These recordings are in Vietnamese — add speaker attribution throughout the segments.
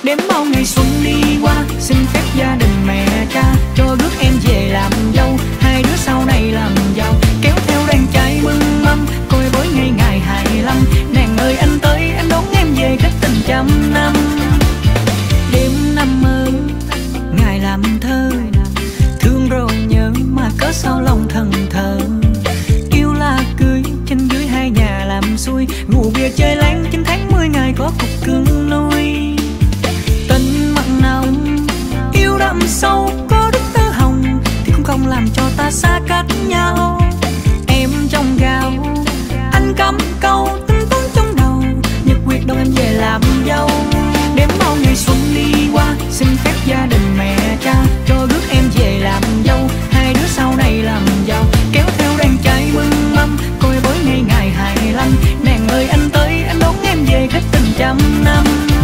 Speaker 1: Đếm bao ngày xuân đi qua, xin phép gia đình mẹ cha cho rước em về làm dâu, hai đứa sau này làm giàu. Kéo theo đàn trai mừng mâm, coi bối ngày ngày 25. Nàng ơi anh tới, anh đón em về cách tình trăm năm. Đêm năm mơ, ngày làm thơ, thương rồi nhớ mà cớ sao lòng thần thờ. Yêu là cưới, trên dưới hai nhà làm xuôi, ngủ bia chơi láng 9 tháng 10 ngày có cục cưng nuôi. Tình mặn nồng, yêu đậm sâu, có đức tơ hồng thì cũng không làm cho ta xa cách nhau. Em trong gạo, anh cắm câu tính toán trong đầu, nhật quyết đâu em về làm dâu. Đếm bao ngày xuân đi qua, xin phép gia đình mẹ cha cho rước em về làm dâu, hai đứa sau này làm giàu. Kéo theo đàn trai mừng mâm, coi bối ngày ngày 25. Nàng ơi anh tới, anh đón em về cách tình trăm năm.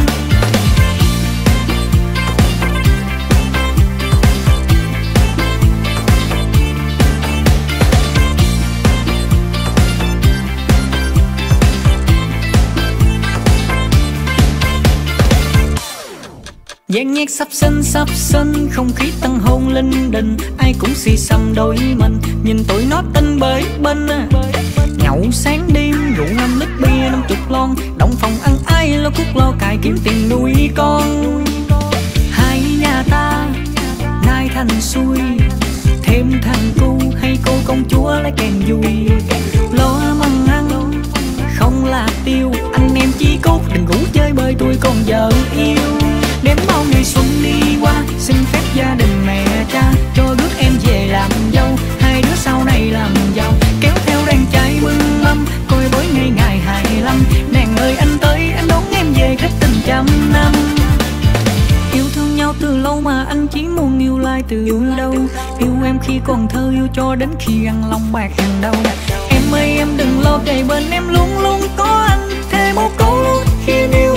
Speaker 1: Dàn nhạc sắp sân, không khí tăng hôn linh đình, ai cũng xì xầm đôi mình, nhìn tụi nó tinh bới bên. Nhậu sáng đêm, rượu 5 lít bia 50 lon, động phòng ăn ai lo cuốc lo cài kiếm tiền nuôi con. Hai nhà ta nay thành xuôi, thêm thằng cu hay cô công chúa lấy kèm vui. Lo măng ăn không là tiêu, anh em chí cốt đừng ngủ chơi bơi tôi còn vợ yêu. Đếm bao ngày xuân đi qua, xin phép gia đình mẹ cha cho rước em về làm dâu, hai đứa sau này làm giàu. Kéo theo đàn trai mừng mâm, coi bối ngày ngày 25. Nàng ơi anh tới, anh đón em về cách tình trăm năm. Yêu thương nhau từ lâu mà anh chỉ muốn yêu lại từ đâu. Yêu em khi còn thơ, yêu cho đến khi ăn lòng bạc hàng đầu. Em ơi em đừng lo, kề bên em luôn luôn có anh, thêm một câu luôn khi yêu.